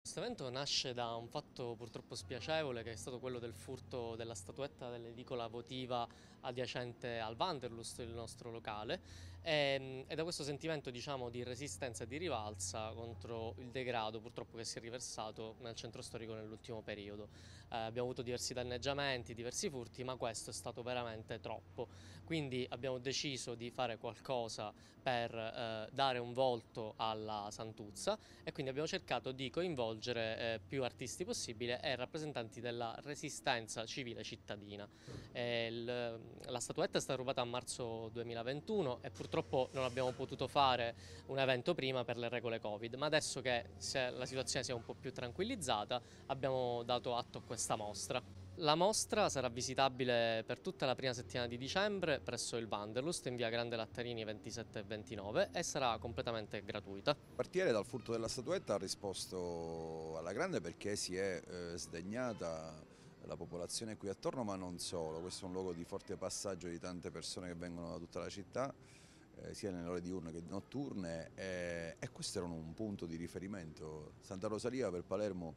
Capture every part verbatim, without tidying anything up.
Questo evento nasce da un fatto purtroppo spiacevole che è stato quello del furto della statuetta dell'edicola votiva adiacente al Wanderlust, il nostro locale, e, e da questo sentimento, diciamo, di resistenza e di rivalsa contro il degrado purtroppo che si è riversato nel centro storico nell'ultimo periodo. Eh, abbiamo avuto diversi danneggiamenti, diversi furti, ma questo è stato veramente troppo. Quindi abbiamo deciso di fare qualcosa per eh, dare un volto alla Santuzza e quindi abbiamo cercato di coinvolgere eh, più artisti possibile e rappresentanti della resistenza civile cittadina. Eh, il, la statuetta è stata rubata a marzo duemilaventuno e purtroppo non abbiamo potuto fare un evento prima per le regole Covid, ma adesso che la situazione si è un po' più tranquillizzata abbiamo dato atto a questa mostra. La mostra sarà visitabile per tutta la prima settimana di dicembre presso il Wanderlust in via Grande Lattarini ventisette e ventinove e sarà completamente gratuita. Il quartiere dal furto della statuetta ha risposto alla grande perché si è eh, sdegnata la popolazione qui attorno, ma non solo. Questo è un luogo di forte passaggio di tante persone che vengono da tutta la città, eh, sia nelle ore diurne che notturne, e, e questo era un punto di riferimento. Santa Rosalia per Palermo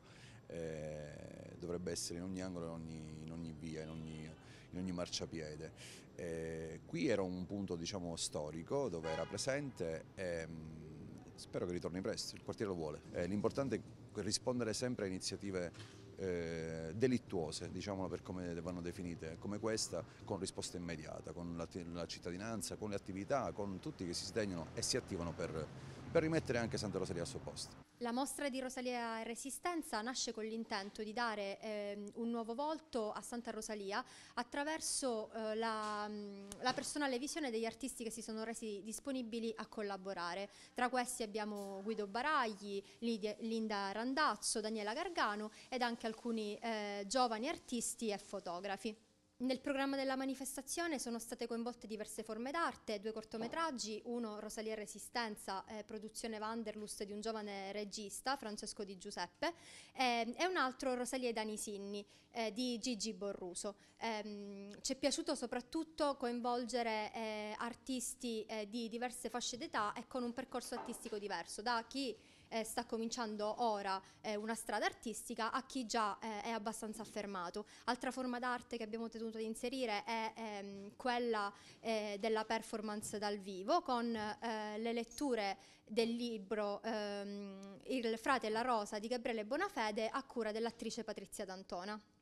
eh, dovrebbe essere in ogni angolo, in ogni, in ogni via, in ogni, in ogni marciapiede. Eh, qui era un punto, diciamo, storico dove era presente e spero che ritorni presto, il quartiere lo vuole. Eh, l'importante è rispondere sempre a iniziative eh, delittuose, diciamolo per come vanno definite, come questa, con risposta immediata, con la, la cittadinanza, con le attività, con tutti che si sdegnano e si attivano per, per rimettere anche Santa Rosalia al suo posto. La mostra di Rosalia e Resistenza nasce con l'intento di dare eh, un nuovo volto a Santa Rosalia attraverso eh, la, la personale visione degli artisti che si sono resi disponibili a collaborare. Tra questi abbiamo Guido Baragli, Lidia, Linda Randazzo, Daniela Gargano ed anche alcuni eh, giovani artisti e fotografi. Nel programma della manifestazione sono state coinvolte diverse forme d'arte, due cortometraggi, uno Rosalia e Resistenza, eh, produzione Wanderlust di un giovane regista, Francesco Di Giuseppe, eh, e un altro Rosalia e Dani Sinni eh, di Gigi Borruso. Eh, ci è piaciuto soprattutto coinvolgere eh, artisti eh, di diverse fasce d'età e con un percorso artistico diverso, da chi eh, sta cominciando ora eh, una strada artistica a chi già eh, è abbastanza affermato. Altra forma d'arte che abbiamo tenuto ad inserire è ehm, quella eh, della performance dal vivo con eh, le letture del libro ehm, Il frate e la rosa di Gabriele Bonafede a cura dell'attrice Patrizia D'Antona.